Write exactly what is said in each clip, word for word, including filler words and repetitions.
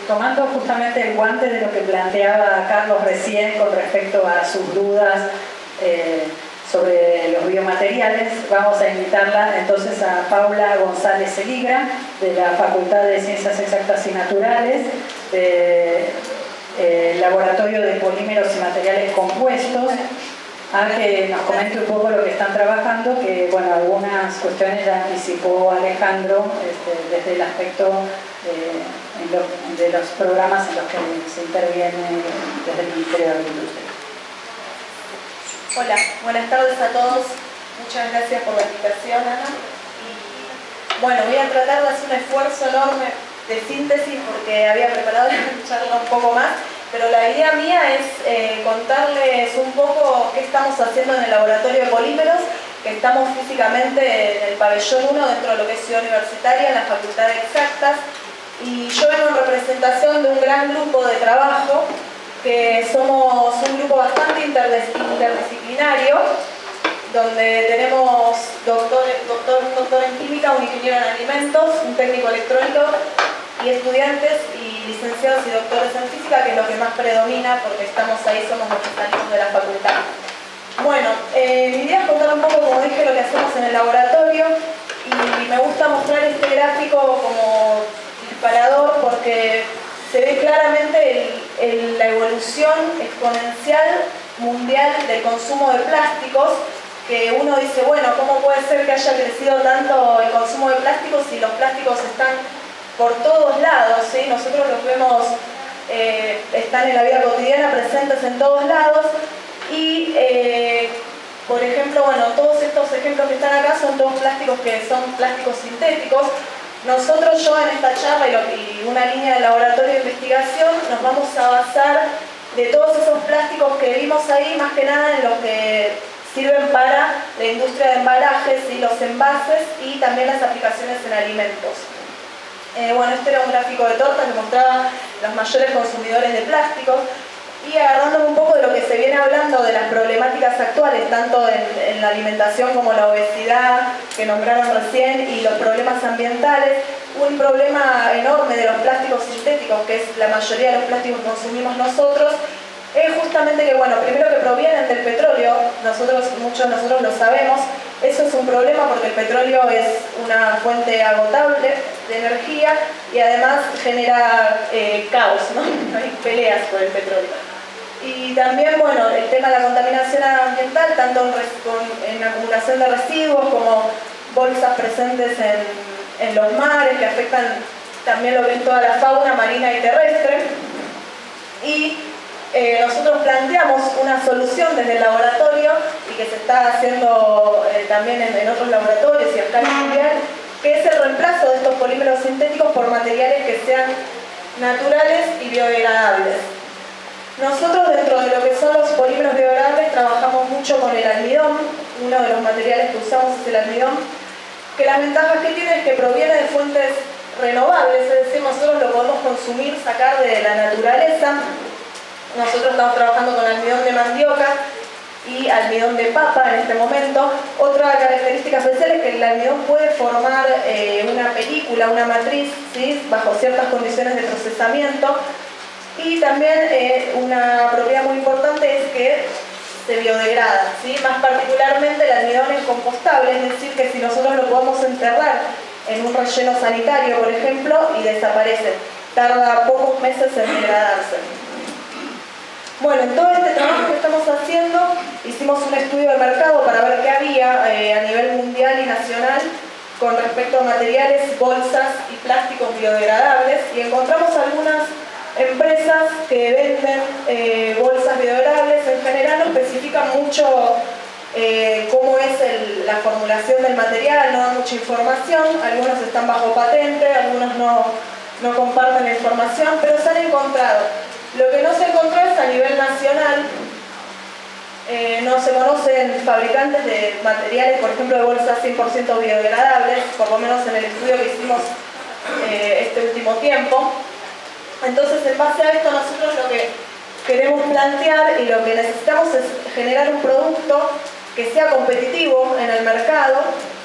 tomando justamente el guante de lo que planteaba Carlos recién con respecto a sus dudas eh, sobre los biomateriales, vamos a invitarla entonces a Paula González Eligra, de la Facultad de Ciencias Exactas y Naturales, del eh, Laboratorio de Polímeros y Materiales Compuestos, a que nos comente un poco lo que están trabajando, que bueno, algunas cuestiones ya anticipó Alejandro este, desde el aspecto eh, en lo, de los programas en los que se interviene desde el Ministerio de Agricultura. Hola, buenas tardes a todos. Muchas gracias por la invitación, Ana. Y, bueno, voy a tratar de hacer un esfuerzo enorme de síntesis porque había preparado la charla un poco más, pero la idea mía es eh, contarles un poco qué estamos haciendo en el laboratorio de polímeros, que estamos físicamente en el pabellón uno dentro de lo que es Ciudad Universitaria, en la Facultad de Exactas, y yo vengo en representación de un gran grupo de trabajo, que somos un grupo bastante interdisciplinario, donde tenemos doctor, doctor, un doctor en química, un ingeniero en alimentos, un técnico electrónico y estudiantes y licenciados y doctores en física, que es lo que más predomina porque estamos ahí, somos los que salimos de la facultad. Bueno, eh, mi idea es contar un poco, como dije, lo que hacemos en el laboratorio, y me gusta mostrar este gráfico como disparador porque se ve claramente el, el, la evolución exponencial mundial del consumo de plásticos, que uno dice, bueno, ¿cómo puede ser que haya crecido tanto el consumo de plásticos si los plásticos están por todos lados, ¿sí? Nosotros los vemos, eh, están en la vida cotidiana, presentes en todos lados, y eh, por ejemplo, bueno, todos estos ejemplos que están acá son todos plásticos que son plásticos sintéticos. Nosotros, yo en esta charla y, lo, y una línea de laboratorio de investigación, nos vamos a basar de todos esos plásticos que vimos ahí, más que nada en los que sirven para la industria de embalajes y los envases, y también las aplicaciones en alimentos. Eh, bueno, este era un gráfico de torta que mostraba los mayores consumidores de plásticos, y agarrándome un poco de lo que se viene hablando de las problemáticas actuales, tanto en, en la alimentación como la obesidad, que nombraron recién, y los problemas ambientales, un problema enorme de los plásticos sintéticos, que es la mayoría de los plásticos que consumimos nosotros, es justamente que, bueno, primero que provienen del petróleo, nosotros, muchos de nosotros lo sabemos. Eso es un problema porque el petróleo es una fuente agotable de energía y además genera eh, caos, ¿no? Hay peleas por el petróleo. Y también, bueno, el tema de la contaminación ambiental, tanto en, con, en acumulación de residuos como bolsas presentes en, en los mares, que afectan también lo que es toda la fauna marina y terrestre. Y Eh, nosotros planteamos una solución desde el laboratorio, y que se está haciendo eh, también en, en otros laboratorios y a escala mundial, que es el reemplazo de estos polímeros sintéticos por materiales que sean naturales y biodegradables. Nosotros, dentro de lo que son los polímeros biodegradables, trabajamos mucho con el almidón. Uno de los materiales que usamos es el almidón, que las ventajas que tiene es que proviene de fuentes renovables, es decir, nosotros lo podemos consumir, sacar de la naturaleza. Nosotros estamos trabajando con almidón de mandioca y almidón de papa en este momento. Otra característica especial es que el almidón puede formar eh, una película, una matriz, ¿sí? Bajo ciertas condiciones de procesamiento. Y también eh, una propiedad muy importante es que se biodegrada, ¿sí? Más particularmente el almidón es compostable, es decir, que si nosotros lo podemos enterrar en un relleno sanitario, por ejemplo, y desaparece. Tarda pocos meses en degradarse. Bueno, en todo este trabajo que estamos haciendo, hicimos un estudio de mercado para ver qué había eh, a nivel mundial y nacional con respecto a materiales, bolsas y plásticos biodegradables, y encontramos algunas empresas que venden eh, bolsas biodegradables. En general no especifican mucho eh, cómo es el, la formulación del material, no dan mucha información, algunos están bajo patente, algunos no, no comparten la información, pero se han encontrado. Lo que no se encontró es a nivel nacional, eh, no se conocen fabricantes de materiales, por ejemplo, de bolsas cien por ciento biodegradables, por lo menos en el estudio que hicimos eh, este último tiempo. Entonces, en base a esto, nosotros lo que queremos plantear y lo que necesitamos es generar un producto que sea competitivo en el mercado,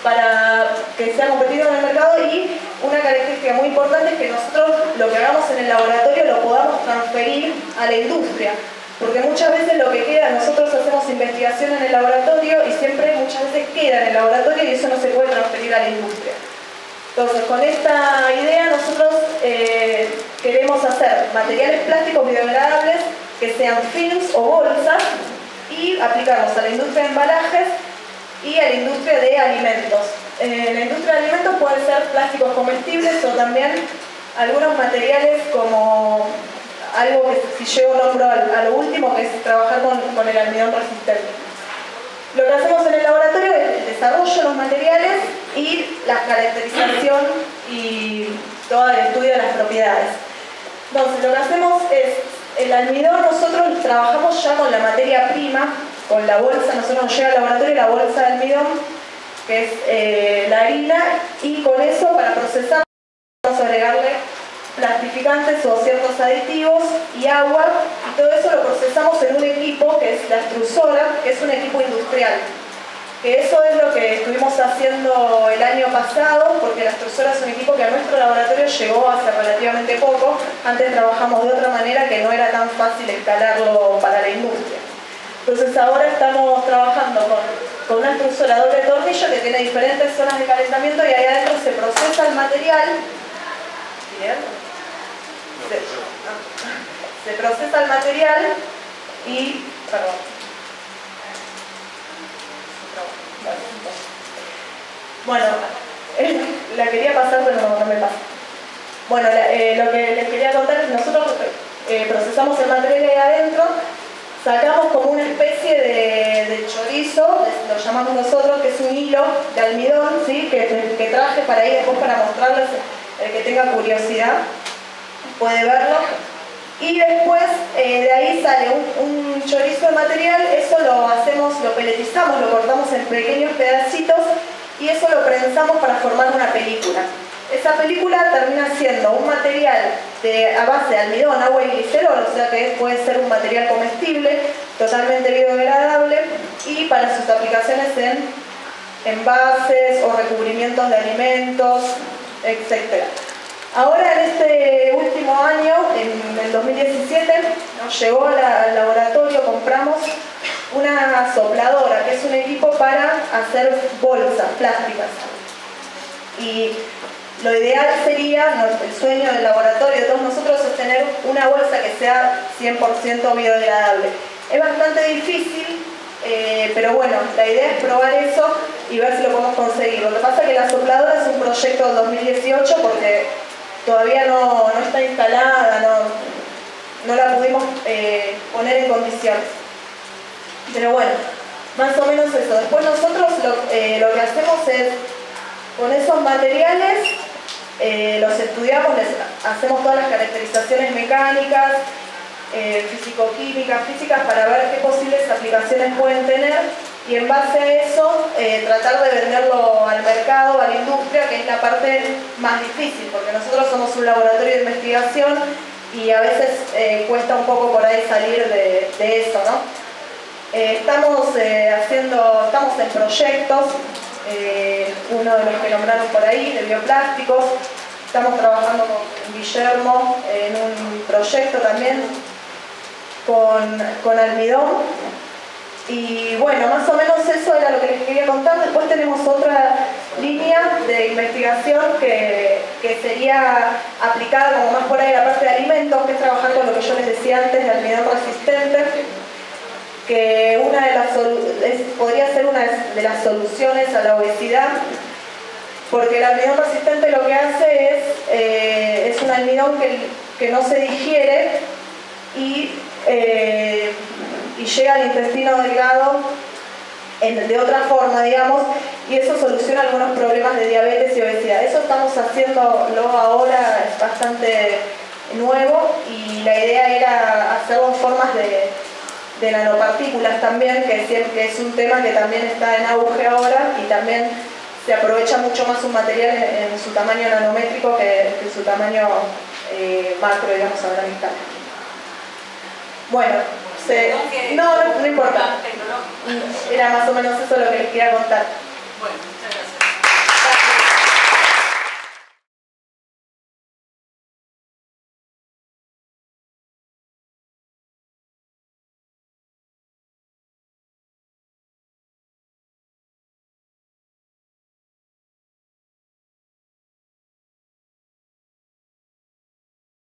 para que sea competitivo en el mercado, y una característica muy importante es que nosotros lo que hagamos en el laboratorio lo podamos transferir a la industria, porque muchas veces lo que queda, nosotros hacemos investigación en el laboratorio y siempre muchas veces queda en el laboratorio y eso no se puede transferir a la industria. Entonces, con esta idea nosotros eh, queremos hacer materiales plásticos biodegradables que sean films o bolsas y aplicarlos a la industria de embalajes y a la industria de alimentos. Eh, la industria de alimentos pueden ser plásticos comestibles o también algunos materiales como algo que si yo nombro a lo último, que es trabajar con, con el almidón resistente. Lo que hacemos en el laboratorio es el desarrollo de los materiales y la caracterización y todo el estudio de las propiedades. Entonces, lo que hacemos es, el almidón nosotros trabajamos ya con la materia prima, con la bolsa, nosotros nos llega al laboratorio la bolsa de almidón, que es eh, la harina, y con eso para procesar vamos a agregarle plastificantes o ciertos aditivos y agua, y todo eso lo procesamos en un equipo que es la extrusora, que es un equipo industrial. Que eso es lo que estuvimos haciendo el año pasado, porque la extrusora es un equipo que a nuestro laboratorio llegó hace relativamente poco. Antes trabajamos de otra manera que no era tan fácil escalarlo para la industria. Entonces ahora estamos trabajando con, con una extrusora doble tornillo que tiene diferentes zonas de calentamiento, y ahí adentro se procesa el material. Bien. Se, ah, se procesa el material y... Perdón. Bueno, eh, la quería pasar, pero no, no me pasa. Bueno, la, eh, lo que les quería contar es que nosotros eh, procesamos el material ahí adentro, sacamos como una especie de, de chorizo, lo llamamos nosotros, que es un hilo de almidón, ¿sí? que, que traje para ahí después para mostrarles, el que tenga curiosidad puede verlo. Y después eh, de ahí sale un, un chorizo de material, eso lo hacemos, lo peletizamos, lo cortamos en pequeños pedacitos y eso lo prensamos para formar una película. Esa película termina siendo un material de, a base de almidón, agua y glicerol, o sea que puede ser un material comestible, totalmente biodegradable, y para sus aplicaciones en envases o recubrimientos de alimentos, etcétera. Ahora, en este último año, en el dos mil diecisiete, nos llegó al laboratorio, compramos una sopladora, que es un equipo para hacer bolsas plásticas. Y lo ideal sería, el sueño del laboratorio de todos nosotros es tener una bolsa que sea cien por ciento biodegradable. Es bastante difícil, eh, pero bueno, la idea es probar eso y ver si lo podemos conseguir. Lo que pasa es que la sopladora es un proyecto del dos mil dieciocho porque todavía no, no está instalada, no, no la pudimos eh, poner en condiciones. Pero bueno, más o menos eso. Después nosotros lo, eh, lo que hacemos es, con esos materiales, eh, los estudiamos, les hacemos todas las caracterizaciones mecánicas, eh, físico-químicas, físicas, para ver qué posibles aplicaciones pueden tener, y en base a eso eh, tratar de venderlo al mercado, a la industria, que es la parte más difícil, porque nosotros somos un laboratorio de investigación y a veces eh, cuesta un poco por ahí salir de, de eso, ¿no? Eh, estamos eh, haciendo, estamos en proyectos, eh, uno de los que nombraron por ahí, de bioplásticos. Estamos trabajando con Guillermo en un proyecto también con, con almidón. Y bueno, más o menos eso era lo que les quería contar. Después tenemos otra línea de investigación que, que sería aplicada como más por ahí a la parte de alimentos, que es trabajar con lo que yo les decía antes de almidón resistente, que una de las es, podría ser una de las soluciones a la obesidad, porque el almidón resistente lo que hace es, eh, es un almidón que, que no se digiere y, eh, y llega al intestino delgado en, de otra forma, digamos, y eso soluciona algunos problemas de diabetes y obesidad. Eso estamos haciéndolo ahora, es bastante nuevo, y la idea era hacerlo en formas de de nanopartículas también, que es, que es un tema que también está en auge ahora, y también se aprovecha mucho más un material en, en su tamaño nanométrico que en su tamaño eh, macro, digamos, a gran escala. Bueno, se, no, no, no importa. Era más o menos eso lo que les quería contar. Bueno, muchas gracias.